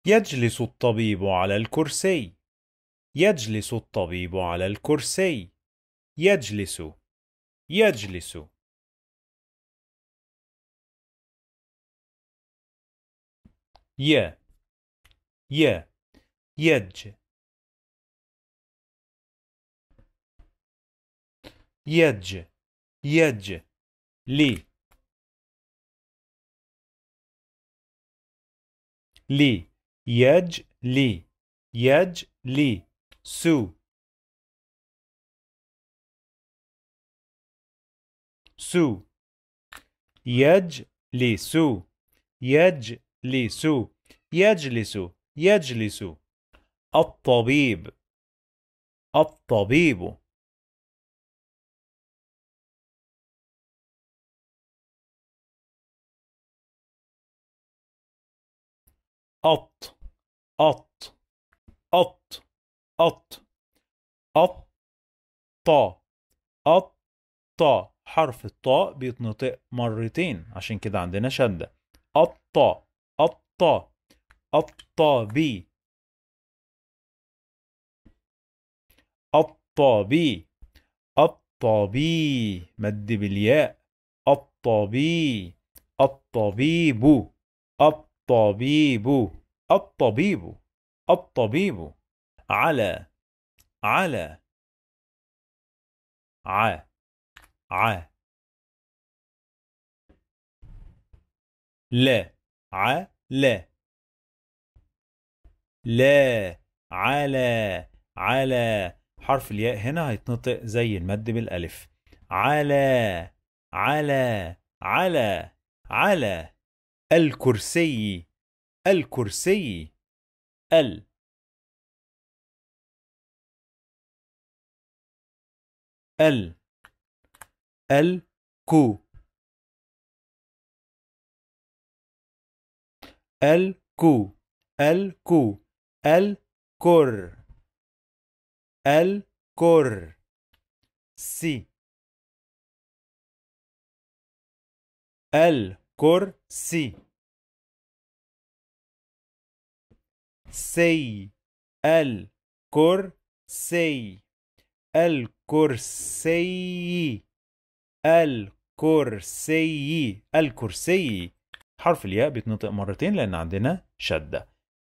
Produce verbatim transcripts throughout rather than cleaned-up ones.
يجلس الطبيب على الكرسي. يجلس الطبيب على الكرسي. يجلس يجلس. ي ي يج يج يج لي لي يج لي يج لي سو سو يجلس يجلس يجلس يجلس. الطبيب الطبيب. أط أط أط أط أط طا أط طا. حرف الطاء بيتنطق مرتين عشان كده عندنا شدة. الطا الطا الطبي الطبي الطبي مد بالياء. الطبي الطبيب الطبيب الطبيب الطبيب. على على ع ع لا ع لا لا على على. حرف الياء هنا هيتنطق زي المد بالألف. على على على على. الكرسي الكرسي. ال ال الكو الكو الكو الكر الكر سي الكرسي سي الكرسي الكرسي الكرسي الكرسي. حرف الياء بيتنطق مرتين لأن عندنا شدة.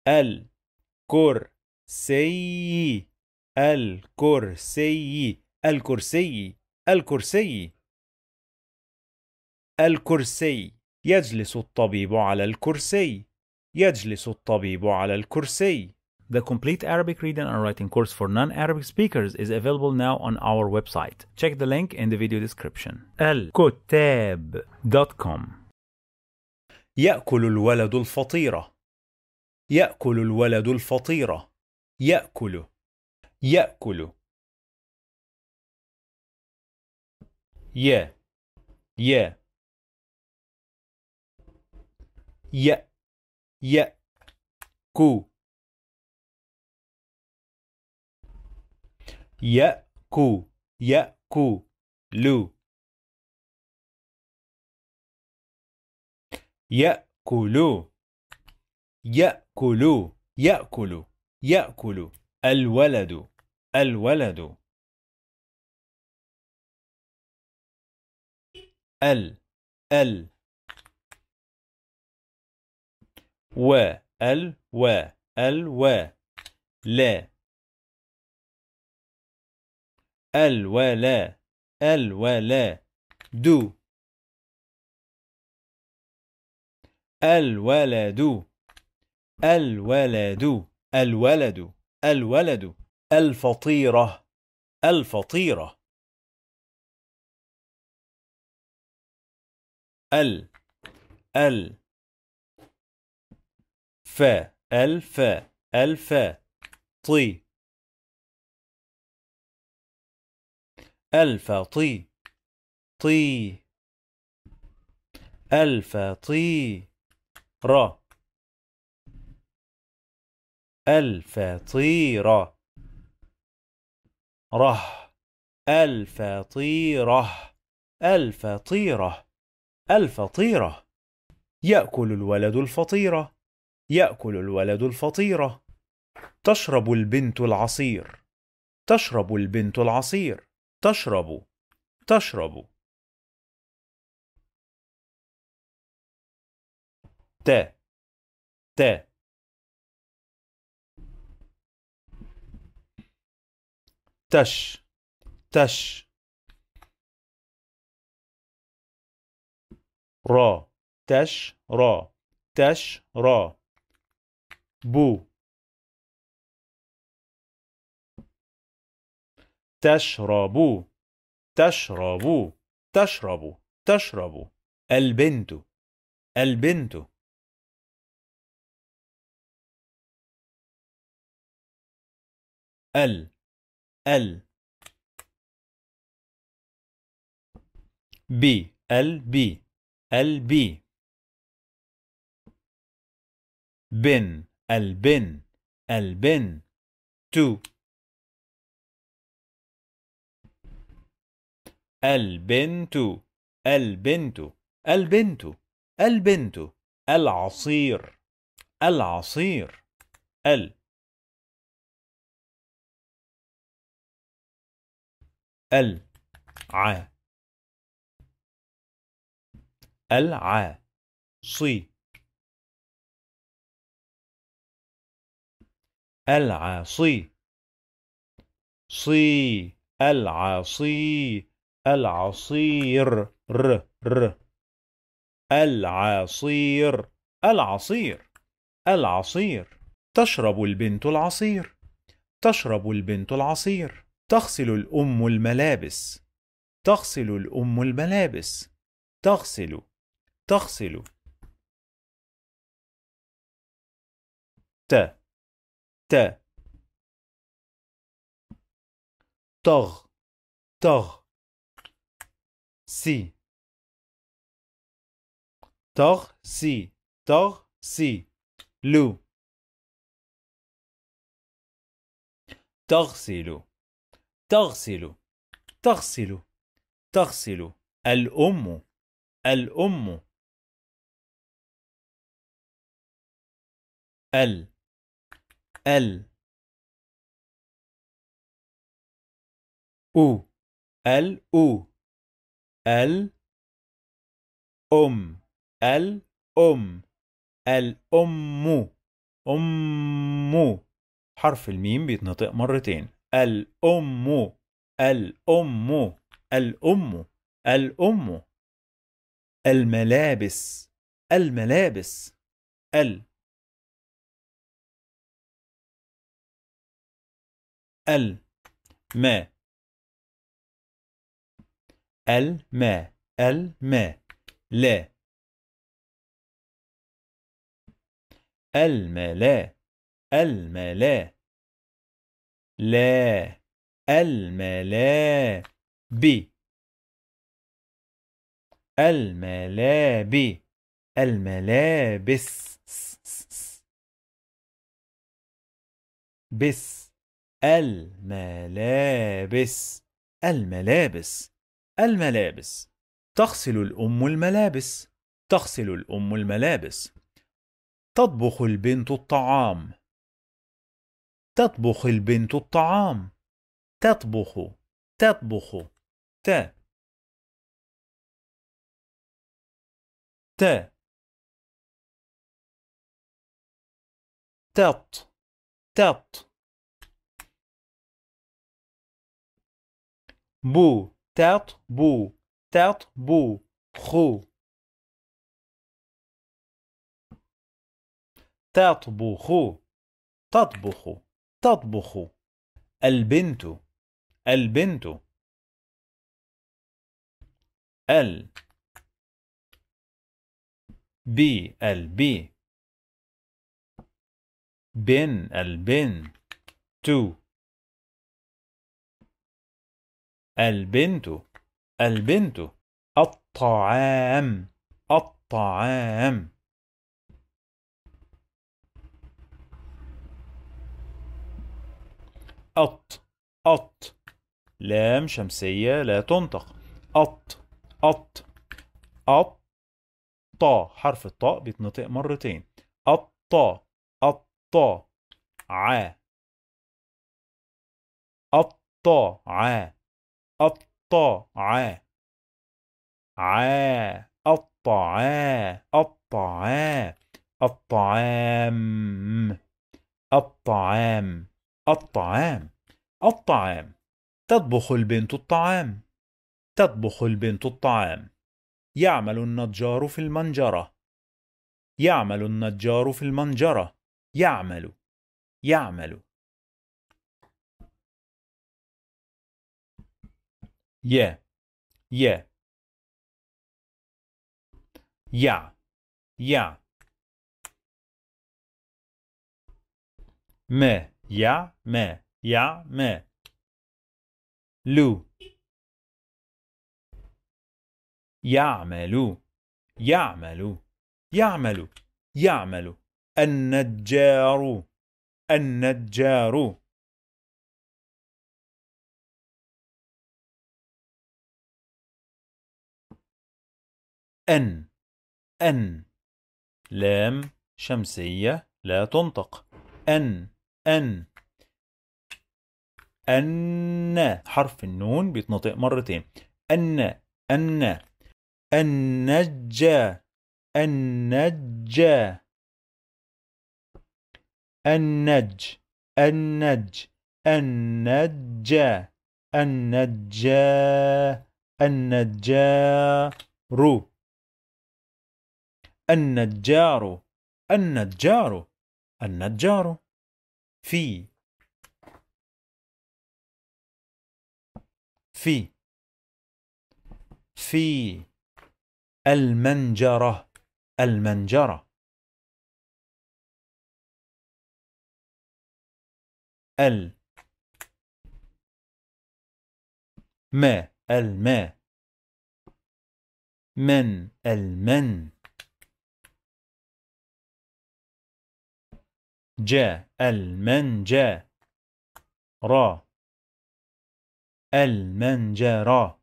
الكرسي الكرسي الكرسي الكرسي الكرسي. يجلس الطبيب على الكرسي. يجلس الطبيب على الكرسي. The complete Arabic reading and writing course for non-Arabic speakers is available now on our website. Check the link in the video description. الكتاب دوت كوم. يأكل الولد الفطيرة. يأكل الولد الفطيرة. يأكل يأكل. ي ي ي يأكو يأكو يأكو لو يأكل يأكل يأكل يأكل. الولد الولد. ال ال و ال و ال و لا الولا الولا دو الولد الولد الولد الولد. الفطيرة الفطيرة. ال ال ف الف الف طي الف طي طي الف طي را الف طيرة ره الفطيرة الفطيرة الفطيرة. يأكل الولد الفطيرة. يأكل الولد الفطيرة. تشرب البنت العصير. تشرب البنت العصير. تشرب تشرب. ت ت تش تش. را تش را تش را. بو تشرب تشرب تشرب تشرب. البنت البنت. ال ال بي البي البي. بن البن البن. تو البنت البنت البنت البنت. العصير العصير. ال ال ع الع صي. العصي صي. العصي العصير. ر ر. العصير العصير العصير. تشرب البنت العصير. تشرب البنت العصير. تغسل الأم الملابس. تغسل الأم الملابس. تغسل تغسل. ت ت تغ تغ. سي تغ سي تغ سي. لو تغسل تغسل تغسل تغسل. الأم الأم. ال ال أو ال أو. ال أم الأم الأم. أم. حرف الميم بيتنطق مرتين. الأم الأم الأم الأم. الملابس الملابس. ال ال ما الماء الماء. لا الملا الملا. لا الملا بي الملابي الملابس. بس الملابس الملابس الملابس. تغسل الأم الملابس. تغسل الأم الملابس. تطبخ البنت الطعام. تطبخ البنت الطعام. تطبخ تطبخ. ت ت تط تط. بو تط بو تط بو. خو تطبخ تطبخ تطبخ. البنت البنت. ال بي البي. بن البن. تو البنت البنت. الطعام الطعام. أط أط. لام شمسية لا تنطق. أط أط أط. طا حرف الطاء بيتنطق مرتين. أط الطاء الطاء ع الطاء ع الطاء ع ع الطعا الطعا الطعام الطعام الطعام الطعام تطبخ البنت الطعام تطبخ البنت الطعام يعمل النجار في المنجرة يعمل النجار في المنجرة يعمل يعمل يا يا يع يع ما يع ما يع ما لو يعمل يعمل يعمل يعمل النجار النجار أن أن لام شمسية لا تنطق أن أن أن حرف النون بيتنطق مرتين أن أن النجا النجا النج النج النجا النجا النجار النجار النجار النجار في في في المنجرة المنجرة ال ما الماء من المن جاء المنجا را المنجرة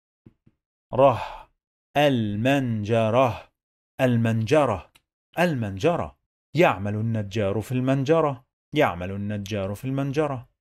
ره المنجرة المنجرة المنجرة يعمل النجار في المنجرة يعمل النجار في المنجرة